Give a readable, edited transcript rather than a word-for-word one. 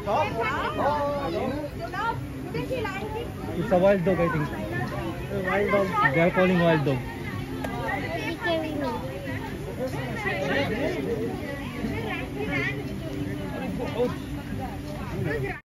It's a wild dog, I think. Wild dog. They are calling wild dog.